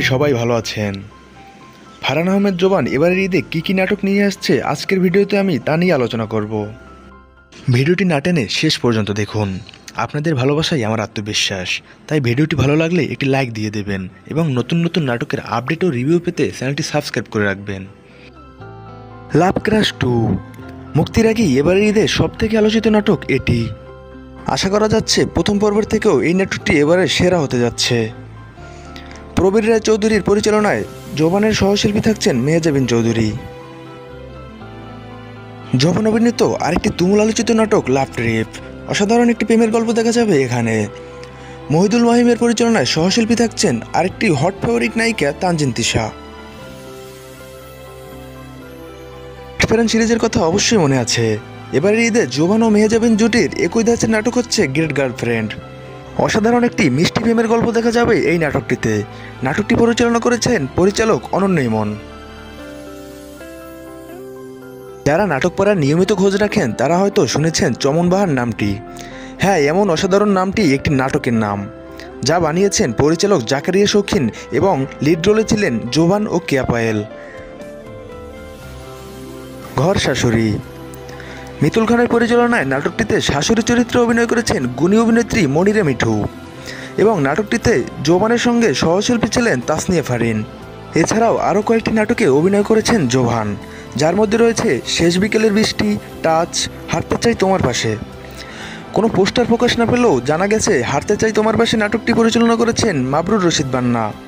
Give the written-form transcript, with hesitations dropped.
সবাই ভালো আছেন। ফারহান আহমেদ জোবান এবারের ঈদে কী নাটক নিয়ে আসছে আজকের ভিডিওতে আমি তা নিয়ে আলোচনা করব। ভিডিওটি না টেনে শেষ পর্যন্ত দেখুন। আপনাদের ভালোবাসাই আমার আত্মবিশ্বাস, তাই ভিডিওটি ভালো লাগলে একটি লাইক দিয়ে দেবেন এবং নতুন নতুন নাটকের আপডেট ও রিভিউ পেতে চ্যানেলটি সাবস্ক্রাইব করে রাখবেন। লাভ ক্রাশ 2 মুক্তির আগেই এবারের ঈদে সবথেকে আলোচিত নাটক এটি। আশা করা যাচ্ছে প্রথম পর্বের থেকেও এই নাটকটি এবারে সেরা হতে যাচ্ছে। প্রবীর রায় চৌধুরীর পরিচালনায় জোবানের সহশিল্পী থাকছেন মেহেজাবিন চৌধুরী। জোবান অভিনীত আরেকটি তুমুল আলোচিত নাটক লাভ ট্রিপ। অসাধারণ একটি প্রেমের গল্প দেখা যাবে এখানে। মহিদুল মাহিমের পরিচালনায় সহশিল্পী থাকছেন আরেকটি হট ফেভারিট নায়িকা তানজিন তিশা। ফারিন সিরিজের কথা অবশ্যই মনে আছে। এবারের ঈদে জোবান ও মেহেজাবিন জুটির একই ধাঁচের নাটক হচ্ছে গ্রেট গার্লফ্রেন্ড। অসাধারণ একটি মিষ্টি প্রেমের গল্প দেখা যাবে এই নাটকটিতে। নাটকটি পরিচালনা করেছেন পরিচালক অনন্য ইমন। যারা নাটক পড়ার নিয়মিত খোঁজ রাখেন তারা হয়তো শুনেছেন চমন বাহার নামটি। হ্যাঁ, এমন অসাধারণ নামটি একটি নাটকের নাম, যা বানিয়েছেন পরিচালক জাকারিয়া শৌখিন এবং লিড রোলে ছিলেন জোভান ও কেয়া পায়েল। ঘর শাশুড়ি মিতুল খানের পরিচালনায় নাটকটিতে শাশুড়ি চরিত্রে অভিনয় করেছেন গুণী অভিনেত্রী মনিরা মিঠু এবং নাটকটিতে জোবানের সঙ্গে সহশিল্পী ছিলেন তাসনিয়া ফারিন। এছাড়াও আরও কয়েকটি নাটকে অভিনয় করেছেন জোভান, যার মধ্যে রয়েছে শেষ বিকেলের বৃষ্টি, টাচ, হাঁটতে চাই তোমার পাশে। কোনো পোস্টার প্রকাশ না পেলেও জানা গেছে হাঁটতে চাই তোমার পাশে নাটকটি পরিচালনা করেছেন মাবরুর রশিদ বান্না।